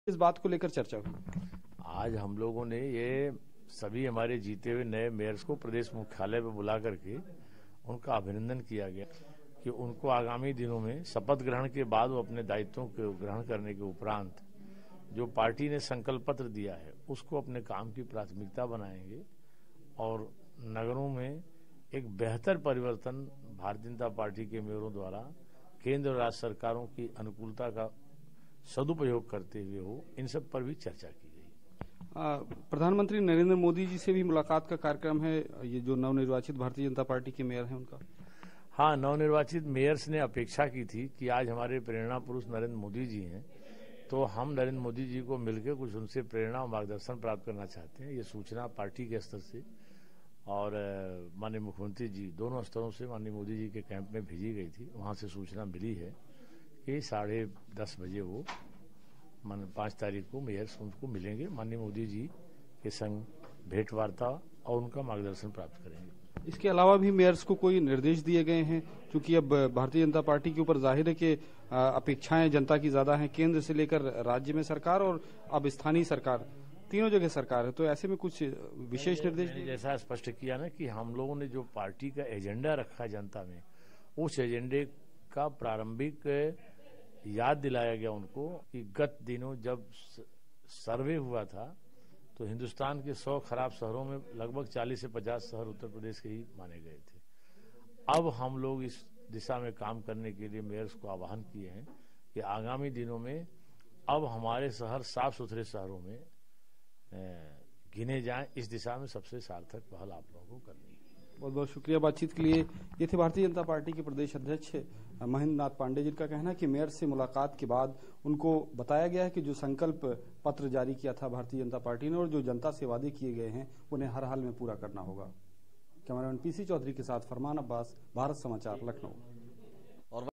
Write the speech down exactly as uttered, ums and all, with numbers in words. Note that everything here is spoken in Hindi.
इस बात को लेकर चर्चा हुई। आज हम लोगों ने ये सभी हमारे जीते हुए नए मेयर्स को प्रदेश मुख्यालय पर बुला करके उनका अभिनंदन किया गया कि उनको आगामी दिनों में शपथ ग्रहण के बाद वो अपने दायित्वों को ग्रहण करने के उपरांत जो पार्टी ने संकल्प पत्र दिया है उसको अपने काम की प्राथमिकता बनाएंगे और नगरों में एक बेहतर परिवर्तन भारतीय जनता पार्टी के मेयरों द्वारा केंद्र और राज्य सरकारों की अनुकूलता का सदुपयोग करते हुए हो, इन सब पर भी चर्चा की गई। प्रधानमंत्री नरेंद्र मोदी जी से भी मुलाकात का कार्यक्रम है, ये जो नवनिर्वाचित भारतीय जनता पार्टी के मेयर हैं उनका। हाँ, नवनिर्वाचित मेयर्स ने अपेक्षा की थी कि आज हमारे प्रेरणा पुरुष नरेंद्र मोदी जी हैं, तो हम नरेंद्र मोदी जी को मिलकर कुछ उनसे प्रेरणा और मार्गदर्शन प्राप्त करना चाहते हैं। ये सूचना पार्टी के स्तर से और माननीय मुख्यमंत्री जी दोनों स्तरों से माननीय मोदी जी के कैंप में भेजी गई थी। वहाँ से सूचना मिली है कि साढ़े दस बजे वो मान पाँच तारीख को मेयर्स उनको मिलेंगे, माननीय मोदी जी के संग भेंट वार्ता और उनका मार्गदर्शन प्राप्त करेंगे। इसके अलावा भी मेयर्स को कोई निर्देश दिए गए हैं, क्योंकि अब भारतीय जनता पार्टी के ऊपर जाहिर है कि अपेक्षाएं जनता की ज्यादा हैं, केंद्र से लेकर राज्य में सरकार और अब स्थानीय सरकार, तीनों जगह सरकार है, तो ऐसे में कुछ विशेष निर्देश जैसा स्पष्ट किया ना कि हम लोगों ने जो पार्टी का एजेंडा रखा जनता में, उस एजेंडे का प्रारंभिक याद दिलाया गया उनको कि गत दिनों जब सर्वे हुआ था तो हिंदुस्तान के सौ खराब शहरों में लगभग चालीस से पचास शहर उत्तर प्रदेश के ही माने गए थे। अब हम लोग इस दिशा में काम करने के लिए मेयर्स को आह्वान किए हैं कि आगामी दिनों में अब हमारे शहर साफ सुथरे शहरों में गिने जाएं। इस दिशा में सबसे सार्थक पहल आप लोगों को करनी है। बहुत बहुत शुक्रिया बातचीत के लिए। ये थे भारतीय जनता पार्टी के प्रदेश अध्यक्ष महेंद्र नाथ पांडे, जिनका कहना है कि मेयर से मुलाकात के बाद उनको बताया गया है कि जो संकल्प पत्र जारी किया था भारतीय जनता पार्टी ने और जो जनता से वादे किए गए हैं उन्हें हर हाल में पूरा करना होगा। कैमरामैन पीसी चौधरी के साथ फरमान अब्बास, भारत समाचार, लखनऊ।